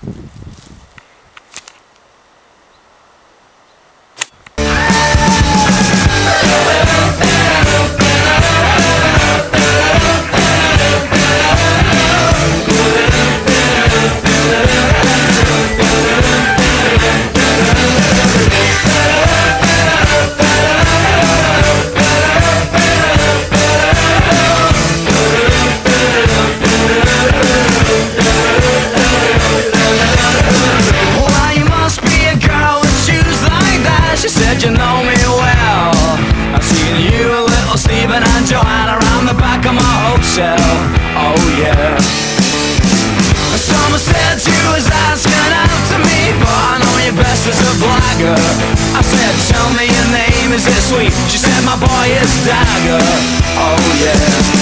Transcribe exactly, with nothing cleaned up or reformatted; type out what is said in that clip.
You know me well. I've seen you, little Stephen and Joanna around the back of my hotel. Oh yeah. Someone said you was asking out to me, but I know you best as a blagger. I said, tell me your name, is it sweet? She said, my boy is Dagger. Oh yeah.